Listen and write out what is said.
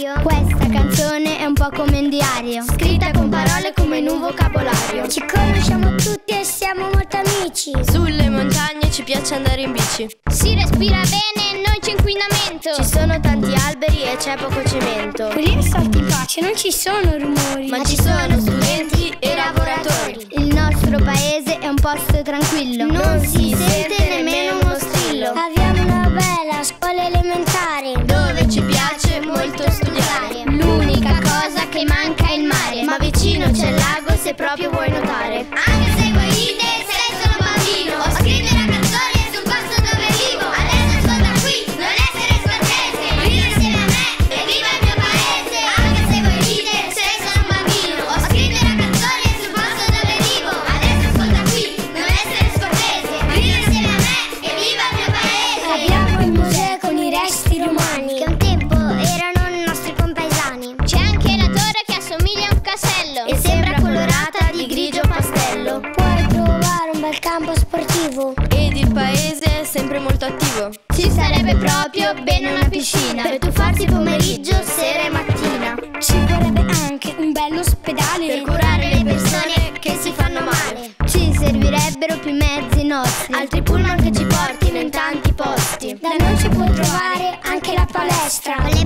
dell'aria. Questa canzone è un po' come un diario, scritta con parole come in un vocabolario. Ci conosciamo tutti e siamo molto amici. Sulle montagne ci piace andare in bici. Si respira bene e non c'è inquinamento. Ci sono tanti alberi e c'è poco cemento. Qui salti in pace, non ci sono rumori, ma ci sono studenti e lavoratori. Il nostro paese è un posto tranquillo, non si sente nemmeno uno strillo. Abbiamo una bella scuola elementare dove ci piace molto studiare. L'unica cosa che manca è il mare, ma vicino c'è il lago se proprio vuoi nuotare. Anche se vuoi ridere, sei solo un bambino. Ho scritto la canzone sul posto dove vivo. Adesso ascolta qui, non essere scortese. Ridi insieme a me e viva il mio paese. Anche se vuoi ridere, sei solo un bambino. Ho scritto la canzone sul posto dove vivo. Adesso ascolta qui, non essere scortese. Ridi insieme a me e viva il mio paese. Abbiamo il museo con i resti romani che un tempo erano i nostri compaesani. C'è anche la torre che assomiglia a un castello e sembra colorata di grigio pastello. Puoi trovare un bel campo sportivo ed il paese è sempre molto attivo. Ci sarebbe proprio bene una piscina per tuffarsi pomeriggio, sera e mattina. Ci vorrebbe anche un bell'ospedale per curare le persone che si fanno male. Ci servirebbero più mezzi nostri, altri pullman che ci portino in tanti posti. Da noi si può trovare anche la palestra